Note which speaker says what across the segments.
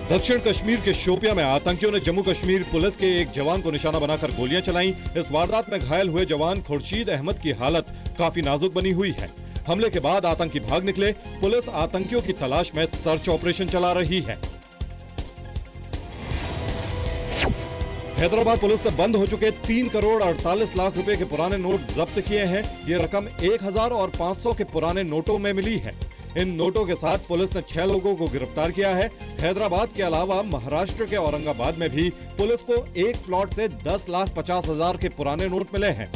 Speaker 1: दक्षिण कश्मीर के शोपियां में आतंकियों ने जम्मू कश्मीर पुलिस के एक जवान को निशाना बनाकर गोलियां चलाईं। इस वारदात में घायल हुए जवान खुर्शीद अहमद की हालत काफी नाजुक बनी हुई है। हमले के बाद आतंकी भाग निकले। पुलिस आतंकियों की तलाश में सर्च ऑपरेशन चला रही है। हैदराबाद पुलिस ने बंद हो चुके 3 करोड़ 48 लाख रुपए के पुराने नोट जब्त किए हैं। ये रकम 1000 और 500 के पुराने नोटों में मिली है। इन नोटों के साथ पुलिस ने 6 लोगों को गिरफ्तार किया है। हैदराबाद के अलावा महाराष्ट्र के औरंगाबाद में भी पुलिस को एक प्लॉट से 10,50,000 के पुराने नोट मिले हैं।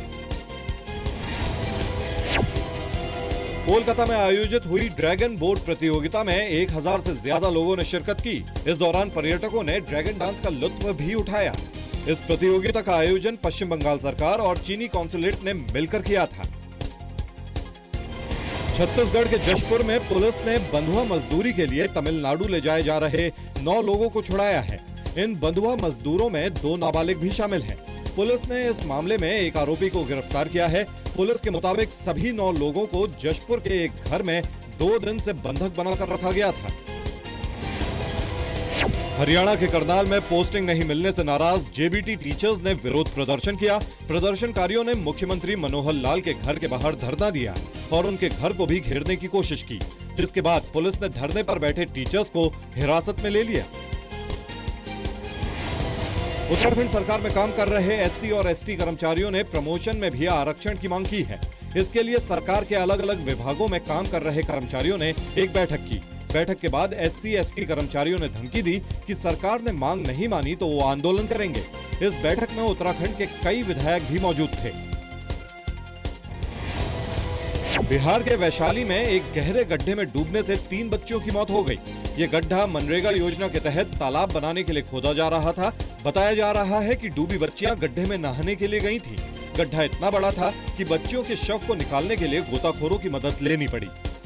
Speaker 1: कोलकाता में आयोजित हुई ड्रैगन बोट प्रतियोगिता में 1000 से ज्यादा लोगों ने शिरकत की। इस दौरान पर्यटकों ने ड्रैगन डांस का लुत्फ भी उठाया। इस प्रतियोगिता का आयोजन पश्चिम बंगाल सरकार और चीनी कॉन्सुलेट ने मिलकर किया था। छत्तीसगढ़ के जशपुर में पुलिस ने बंधुआ मजदूरी के लिए तमिलनाडु ले जाए जा रहे 9 लोगों को छुड़ाया है। इन बंधुआ मजदूरों में 2 नाबालिग भी शामिल हैं। पुलिस ने इस मामले में एक आरोपी को गिरफ्तार किया है। पुलिस के मुताबिक सभी 9 लोगों को जशपुर के एक घर में 2 दिन से बंधक बनाकर रखा गया था। हरियाणा के करनाल में पोस्टिंग नहीं मिलने से नाराज जेबीटी टीचर्स ने विरोध प्रदर्शन किया। प्रदर्शनकारियों ने मुख्यमंत्री मनोहर लाल के घर के बाहर धरना दिया और उनके घर को भी घेरने की कोशिश की, जिसके बाद पुलिस ने धरने पर बैठे टीचर्स को हिरासत में ले लिया। उत्तराखंड सरकार में काम कर रहे एससी और एसटी कर्मचारियों ने प्रमोशन में भी आरक्षण की मांग की है। इसके लिए सरकार के अलग अलग विभागों में काम कर रहे कर्मचारियों ने एक बैठक की। बैठक के बाद एससी एसटी कर्मचारियों ने धमकी दी कि सरकार ने मांग नहीं मानी तो वो आंदोलन करेंगे। इस बैठक में उत्तराखंड के कई विधायक भी मौजूद थे। बिहार के वैशाली में एक गहरे गड्ढे में डूबने से 3 बच्चियों की मौत हो गई। ये गड्ढा मनरेगा योजना के तहत तालाब बनाने के लिए खोदा जा रहा था। बताया जा रहा है कि डूबी बच्चियां गड्ढे में नहाने के लिए गई थीं। गड्ढा इतना बड़ा था कि बच्चियों के शव को निकालने के लिए गोताखोरों की मदद लेनी पड़ी।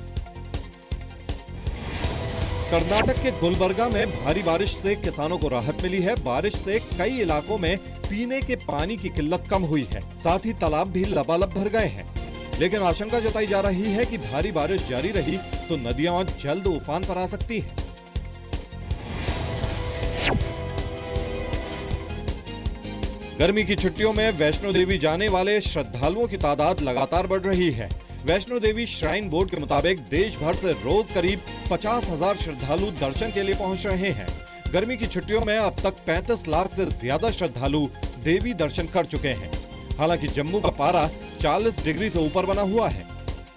Speaker 1: कर्नाटक के गुलबर्गा में भारी बारिश से किसानों को राहत मिली है। बारिश से कई इलाकों में पीने के पानी की किल्लत कम हुई है। साथ ही तालाब भी लबालब भर गए हैं। लेकिन आशंका जताई जा रही है कि भारी बारिश जारी रही तो नदियां जल्द उफान पर आ सकती हैं। गर्मी की छुट्टियों में वैष्णो देवी जाने वाले श्रद्धालुओं की तादाद लगातार बढ़ रही है। वैष्णो देवी श्राइन बोर्ड के मुताबिक देश भर से रोज करीब 50,000 श्रद्धालु दर्शन के लिए पहुंच रहे हैं। गर्मी की छुट्टियों में अब तक 35 लाख से ज्यादा श्रद्धालु देवी दर्शन कर चुके हैं। हालांकि जम्मू का पारा 40 डिग्री से ऊपर बना हुआ है।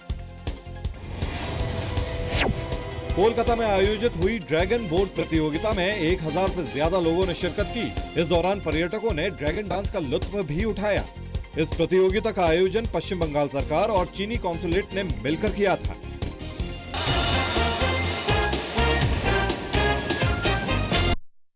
Speaker 1: कोलकाता में आयोजित हुई ड्रैगन बोट प्रतियोगिता में 1000 से ज्यादा लोगों ने शिरकत की। इस दौरान पर्यटकों ने ड्रैगन डांस का लुत्फ भी उठाया। इस प्रतियोगिता का आयोजन पश्चिम बंगाल सरकार और चीनी कॉन्सुलेट ने मिलकर किया था।